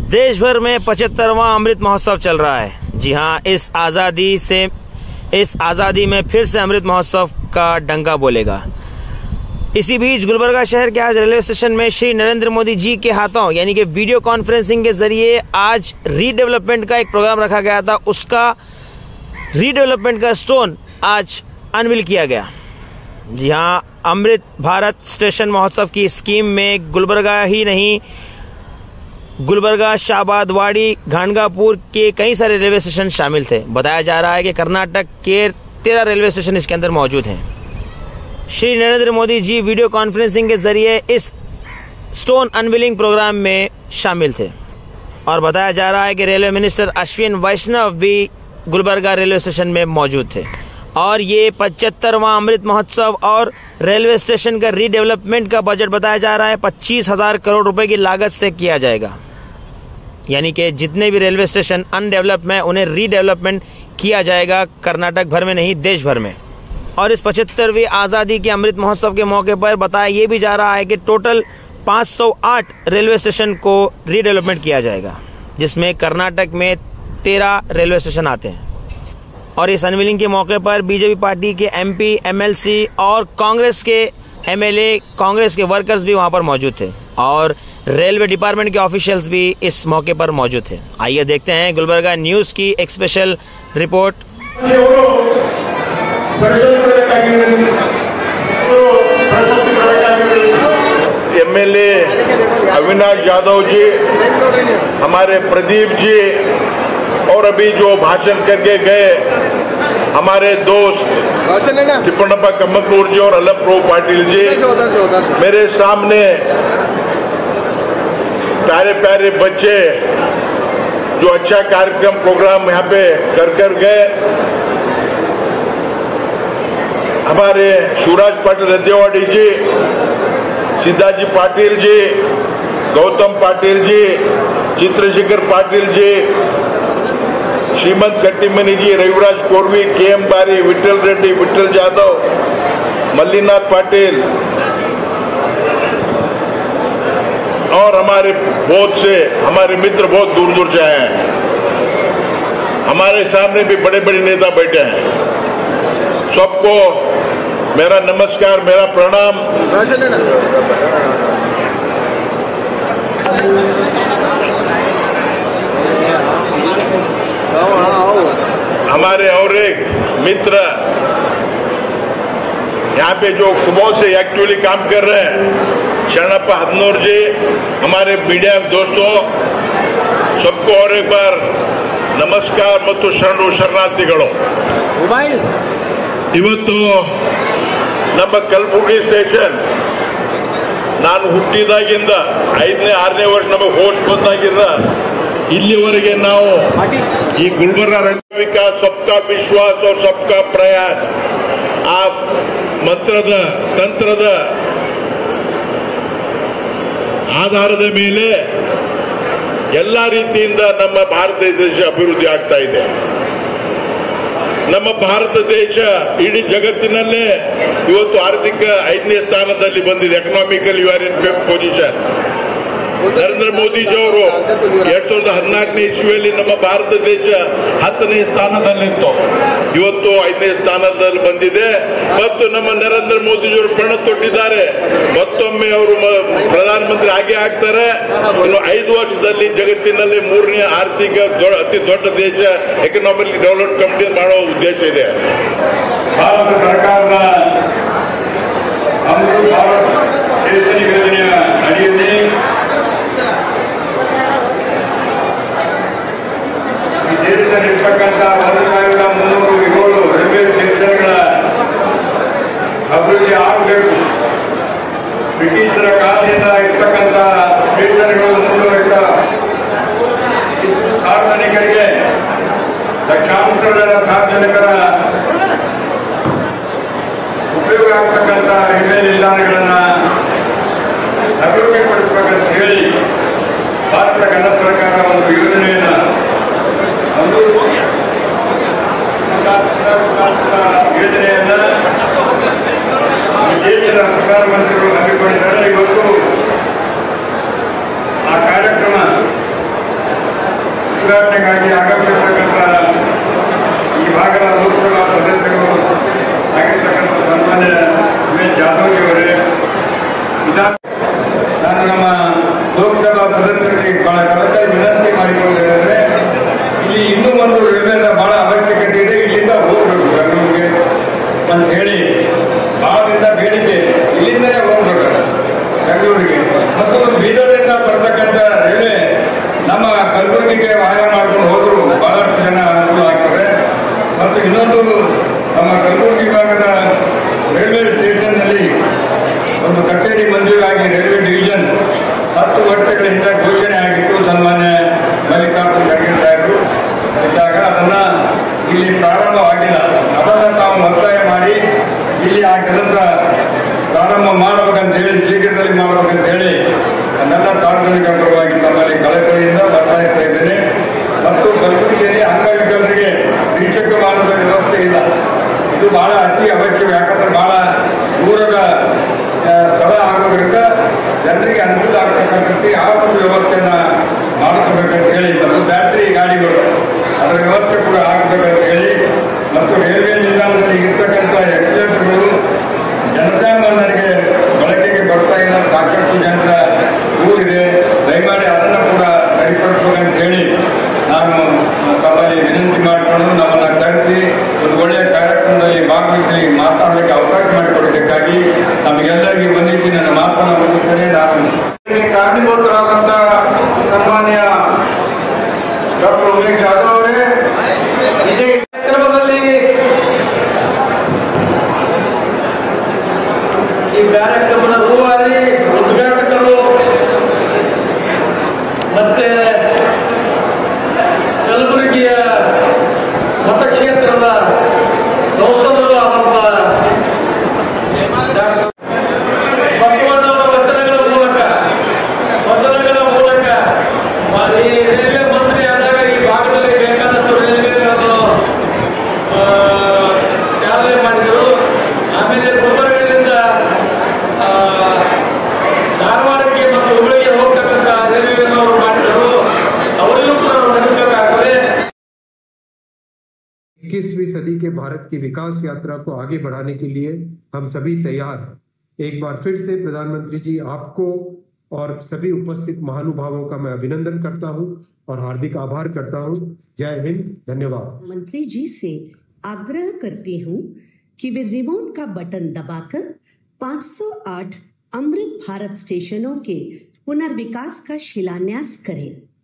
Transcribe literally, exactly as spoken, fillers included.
देश भर में पचहत्तरवां अमृत महोत्सव चल रहा है। जी हाँ, इस आज़ादी से इस आज़ादी में फिर से अमृत महोत्सव का डंका बोलेगा। इसी बीच गुलबर्गा शहर के आज रेलवे स्टेशन में श्री नरेंद्र मोदी जी के हाथों यानी कि वीडियो कॉन्फ्रेंसिंग के जरिए आज रीडेवलपमेंट का एक प्रोग्राम रखा गया था। उसका रीडेवलपमेंट का स्टोन आज अनवील किया गया। जी हाँ, अमृत भारत स्टेशन महोत्सव की स्कीम में गुलबर्गा ही नहीं, गुलबर्गा, शाहबाद, वाड़ी, घानगापुर के कई सारे रेलवे स्टेशन शामिल थे। बताया जा रहा है कि कर्नाटक के तेरह रेलवे स्टेशन इसके अंदर मौजूद हैं। श्री नरेंद्र मोदी जी वीडियो कॉन्फ्रेंसिंग के जरिए इस स्टोन अनवीलिंग प्रोग्राम में शामिल थे और बताया जा रहा है कि रेलवे मिनिस्टर अश्विन वैष्णव भी गुलबर्गा रेलवे स्टेशन में मौजूद थे और ये पचहत्तरवां अमृत महोत्सव और रेलवे स्टेशन का रीडेवलपमेंट का बजट बताया जा रहा है पच्चीस हजार करोड़ रुपए की लागत से किया जाएगा। यानी कि जितने भी रेलवे स्टेशन अनडेवलप में उन्हें रीडेवलपमेंट किया जाएगा, कर्नाटक भर में नहीं देश भर में। और इस पचहत्तरवीं आज़ादी के अमृत महोत्सव के मौके पर बताया ये भी जा रहा है कि टोटल पाँच सौ आठ रेलवे स्टेशन को रीडेवलपमेंट किया जाएगा, जिसमें कर्नाटक में तेरह रेलवे स्टेशन आते हैं। और इस अनवीलिंग के मौके पर बीजेपी पार्टी के एमपी, एमएलसी और कांग्रेस के एमएलए, कांग्रेस के वर्कर्स भी वहां पर मौजूद थे और रेलवे डिपार्टमेंट के ऑफिशियल्स भी इस मौके पर मौजूद थे। आइए देखते हैं गुलबर्गा न्यूज की एक special report. MLA Avinash Yadav ji, हमारे प्रदीप जी और अभी जो भाषण करके गए हमारे दोस्त तिप्पणप्पा कम्मकूर जी और अल्लप्पू पाटिल जी, मेरे सामने प्यारे प्यारे बच्चे जो अच्छा कार्यक्रम प्रोग्राम यहाँ पे कर कर गए। हमारे शिवराज पाटिल रद्देवाड़ी जी, सिद्धाजी पाटिल जी, गौतम पाटिल जी, चित्रशेखर पाटिल जी, श्रीमंत कट्टीमणि जी, रविराज कोरवी, के एम बारी, विठल रेड्डी, विठल जाधव, मल्लीनाथ पाटिल और हमारे बहुत से हमारे मित्र बहुत दूर दूर से आए हैं। हमारे सामने भी बड़े बड़े नेता बैठे हैं। सबको मेरा नमस्कार, मेरा प्रणाम। हमारे और एक मित्र यहाँ पे जो सुबह से एक्टिवली काम कर रहे हैं, शरणप्पा हदनूर जी, हमारे मीडिया दोस्तों, सबको और एक बार नमस्कार ಮತ್ತು ಶರಣು ಶರಣಾರ್ಥಿಗಳು। ಇವತ್ತು ನಮ್ಮ ಕಲಬುರಗಿ ಸ್ಟೇಷನ್ ನಾನು ಹುಟ್ಟಿದಾಗಿಂದ ಐದನೇ ಆರನೇ ವರ್ಷ ನಮಗೆ ಹೋಸ್ಟ್ ಬಂದಾಗಿಂದ ಇಲ್ಲಿವರೆಗೆ ನಾವು ಈ ಗುಲ್ಬರ್ಗಾ ರಂಗ ವಿಕಾಸ್ ಸಬ್ಕಾ ವಿಶ್ವಾಸ और सबका प्रयास ಆ ಮಂತ್ರದ ತಂತ್ರದ ಆಧಾರದ ಮೇಲೆ ಎಲ್ಲ ರೀತಿಯಿಂದ ನಮ್ಮ ಭಾರತ ದೇಶ ಅಭಿವೃದ್ಧಿ ಆಗ್ತಾ ಇದೆ। ನಮ್ಮ ಭಾರತ ದೇಶ ಇಡೀ ಜಗತ್ತಿನಲ್ಲೇ ಇವತ್ತು ಆರ್ಥಿಕ ಐದನೇ ಸ್ಥಾನದಲ್ಲಿ ಬಂದಿದೆ। Economical you are in fifth position. Narendra Modi ji ಅವರು ಎರಡ್ ಸಾವಿರದ ಹದಿನಾಲ್ಕನೇ ಇಸ್ವಿಯಲ್ಲಿ ನಮ್ಮ ಭಾರತ ದೇಶ ಹತ್ತನೇ ಸ್ಥಾನದಲ್ಲಿತ್ತು, ಇವತ್ತು ಐದನೇ ಸ್ಥಾನದಲ್ಲಿ ಬಂದಿದೆ ಮತ್ತು ನಮ್ಮ ನರೇಂದ್ರ ಮೋದಿ ಅವರು ಪಣ ತೊಟ್ಟಿದ್ದಾರೆ, ಮತ್ತೊಮ್ಮೆ ಅವರು ಪ್ರಧಾನಮಂತ್ರಿ ಆಗೇ ಆಗ್ತಾರೆ। ಇನ್ನು ಐದು ವರ್ಷದಲ್ಲಿ ಜಗತ್ತಿನಲ್ಲಿ ಮೂರನೇ ಆರ್ಥಿಕ ಅತಿ ದೊಡ್ಡ ದೇಶ ಎಕನಾಮಿಕ್ ಡೆವಲಪ್ಮೆಂಟ್ ಕಂಪನಿ ಮಾಡೋ ಉದ್ದೇಶ ಇದೆ। ಭಾರತ ಸರ್ಕಾರದ ಅಮೃತ ಭಾರತ್ ಯೋಜನೆಯ ಅಡಿಯಲ್ಲಿ ದೇಶದಲ್ಲಿರ್ತಕ್ಕಂಥ ಒಂದು ಸಾವಿರದ ಮುನ್ನೂರು ಏಳು ರೈಲ್ವೆ ಸ್ಟೇಷನ್ಗಳ ಅಭಿವೃದ್ಧಿ ಆಗಬೇಕು। ಬ್ರಿಟಿಷರ ಕಾಲದಿಂದ ಇರ್ತಕ್ಕಂಥ ಸ್ಟೇಷನ್ಗಳು ಮುಂದುವರಿದ ಸಾರ್ವಜನಿಕರಿಗೆ ಲಕ್ಷಾಂತರ ಜನ ಸಾರ್ವಜನಿಕರ ಉಪಯೋಗ ಆಗ್ತಕ್ಕಂಥ ರೈಲ್ವೆ ನಿಲ್ದಾಣಗಳನ್ನು ಅಭಿವೃದ್ಧಿಪಡಿಸಬೇಕಂತ ಹೇಳಿ ಭಾರತ ಕೇಂದ್ರ ಸರ್ಕಾರ ಒಂದು ಯೋಜನೆಯನ್ನು ಒಂದು ಯೋಜನೆಯನ್ನ ದೇಶದ ಪ್ರಧಾನಮಂತ್ರಿಗಳು ಹಮ್ಮಿಕೊಂಡಿದ್ದಾರೆ। ಇವತ್ತು ಆ ಕಾರ್ಯಕ್ರಮ ಉದ್ಘಾಟನೆಗಾಗಿ ಆಗಮಿಸಿರ್ತಕ್ಕಂಥ ಈ ಭಾಗದ ಲೋಕಸಭಾ ಸದಸ್ಯರು ಆಗಿರ್ತಕ್ಕಂಥ ಸನ್ಮಾನ್ಯ ಉಮೇಶ್ ಜಾಧವ್ ಅವರೇ, ನಾನು ನಮ್ಮ ಲೋಕಸಭಾ ಸದಸ್ಯರಿಗೆ ಬಹಳ ಕಳಕಳಿ ವಿನಂತಿ ಮಾಡಿಕೊಳ್ಳುವುದೇನೆಂದರೆ, ಇಲ್ಲಿ ಇನ್ನೂ ಒಂದು ರೈಲ್ವೆದ ಬಹಳ ಅವಶ್ಯಕತೆ ಇದೆ, ಇಲ್ಲಿಂದ ಹೋಗ್ಬೇಕು ಬೆಂಗಳೂರಿಗೆ ಅಂತ ಹೇಳಿ ಬಹಳದಿಂದ ಬೇಡಿಕೆ, ಇಲ್ಲಿಂದಲೇ ಹೋಗ್ಬೇಕು ಬೆಂಗಳೂರಿಗೆ. ಮತ್ತು ಬೀದರ್ನಿಂದ ಬರ್ತಕ್ಕಂಥ ರೈಲ್ವೆ ನಮ್ಮ ಕಲಬುರಗಿಗೆ ವಾಹನ ಮಾಡ್ಕೊಂಡು ಹೋದ್ರು ಬಹಳಷ್ಟು ಜನ ಅನುಕೂಲ ಆಗ್ತದೆ. ಮತ್ತು ಇನ್ನೊಂದು ನಮ್ಮ ಕಲಬುರಗಿ ಭಾಗದ ರೈಲ್ವೆ ಸ್ಟೇಷನ್ನಲ್ಲಿ ಒಂದು ಕಚೇರಿ ಮಂಜೂರಾಗಿ ರೈಲ್ವೆ ಡಿವಿಷನ್ ಹತ್ತು ವರ್ಷಗಳಿಂದ ಘೋಷಣೆ ಆಗಿತ್ತು. ಸನ್ಮಾನ್ಯ ಮಲ್ಲಿಕಾರ್ಜುನ ಖರ್ಗೆ ಸಾಹೇಬರು ಇದ್ದಾಗ ಅದನ್ನ ಇಲ್ಲಿ ಪ್ರಾರಂಭವಾಗಿಲ್ಲ. ಅದನ್ನು ತಾವು ಒತ್ತಾಯ ಮಾಡಿ ಇಲ್ಲಿ ಆ ಕೆಲಸ ಪ್ರಾರಂಭ ಮಾಡಬೇಕಂತೇಳಿ, ಶೀಘ್ರದಲ್ಲಿ ಮಾಡಬೇಕಂತೇಳಿ ನನ್ನೆಲ್ಲ ಸಾರ್ವಜನಿಕ ಪರವಾಗಿ ತಮ್ಮಲ್ಲಿ ಕಳಕಳಿಯಿಂದ ಒತ್ತಾಯಿಸ್ತಾ ಇದ್ದೇನೆ. ಮತ್ತು ಕಲಬುರಗಿಯಲ್ಲಿ ಅಂಗವಿಕಲರಿಗೆ ದ್ವಿಚಕ್ರ ವಾಹನದ ವ್ಯವಸ್ಥೆ ಇಲ್ಲ. ಇದು ಬಹಳ ಅತಿ ಅವಶ್ಯಕ. ಯಾಕಂದ್ರೆ ಬಹಳ ದೂರದ ಸ್ಥಳ ಆಗೋದ್ರಿಂದ ಜನರಿಗೆ ಅನುಕೂಲ ಆಗ್ತಕ್ಕಂಥದ್ದು ಆ ಒಂದು ವ್ಯವಸ್ಥೆಯನ್ನ ಮಾಡಿಕೊಡ್ಬೇಕಂತ ಹೇಳಿ, ಮತ್ತು ಬ್ಯಾಟ್ರಿ ಗಾಡಿಗಳು ಅದರ ವ್ಯವಸ್ಥೆ ಕೂಡ ಆಗಬೇಕಂತ ಹೇಳಿ, ಮತ್ತು ರೈಲ್ವೆ ನಿಲ್ದಾಣದಲ್ಲಿ ಇರ್ತಕ್ಕಂಥ ಎಕ್ಸಿಡೆಂಟ್ಗಳು ಜನಸಾಮಾನ್ಯರಿಗೆ ಬಳಕೆಗೆ ಬರ್ತಾ ಇಲ್ಲ, ಸಾಕಷ್ಟು ಜನರ ಊರಿದೆ, ದಯಮಾಡಿ ಅದನ್ನು ಕೂಡ ಸರಿಪಡಿಸಬೇಕಂತ ಹೇಳಿ ನಾನು ತಮ್ಮಲ್ಲಿ ವಿನಂತಿ ಮಾಡಿಕೊಂಡು ನಮ್ಮನ್ನ ಕರೆಸಿ ಒಂದು ಒಳ್ಳೆಯ ಕಾರ್ಯಕ್ರಮದಲ್ಲಿ ಭಾಗವಹಿಸಿ ಮಾತಾಡಲಿಕ್ಕೆ ಅವಕಾಶ ಮಾಡಿಕೊಡಬೇಕಾಗಿ ನಮಗೆಲ್ಲರಿಗೂ ಬಂದಿದ್ದು ನನ್ನ ಮಾತನ್ನು ಮುಗಿಸ್ತೇನೆ. ನಾನು ಕಾರಣೀಭೂತರಾದಂಥ ಸನ್ಮಾನ್ಯ ಡಾಕ್ಟರ್ ಉಮೇಶ್ ಜಾಧವ್ ಅವರೇ, ಇದೇ ಕಾರ್ಯಕ್ರಮದಲ್ಲಿ ಈ ಕಾರ್ಯಕ್ರಮದ ರೂವಾರಿ ಉದ್ಘಾಟಕರು ಮತ್ತೆ ಕಲಬುರಗಿಯ ಮತಕ್ಷೇತ್ರದ ಸಂಸದರು ಆದಂಥ ಬಸವಣ್ಣವರ ವಚನಗಳ ಮೂಲಕ ವಚನಗಳ ಮೂಲಕ ಈ ರೈಲ್ವೆ ಮಂತ್ರಿ ಆದಾಗ ಈ ಭಾಗದಲ್ಲಿ ಬೇಕಾದಷ್ಟು ರೈಲ್ವೆಗಳನ್ನು ಚಾಲನೆ ಮಾಡಿದರು. ಆಮೇಲೆ ಗುಲ್ಬರ್ಗದಿಂದ ಧಾರವಾಡಕ್ಕೆ ಮತ್ತು ಹುಬ್ಬಳ್ಳಿಗೆ ಹೋಗ್ತಕ್ಕಂಥ ರೈಲ್ವೆಯನ್ನು ಅವರು ಮಾಡಿದರು. ಅವರಲ್ಲೂ ಕೂಡ ನಾವು ನಡೆಸಬೇಕಾಗ್ತದೆ. इक्कीसवीं सदी के भारत की विकास यात्रा को आगे बढ़ाने के लिए हम सभी तैयार हैं। एक बार फिर से प्रधानमंत्री जी आपको और सभी उपस्थित महानुभावों का मैं अभिनंदन करता हूं और हार्दिक आभार करता हूं। जय हिंद, धन्यवाद। मंत्री जी से आग्रह करती हूं कि वे रिमोट का बटन दबाकर पाँच सौ आठ अमृत भारत स्टेशनों के पुनर्विकास का शिलान्यास करें।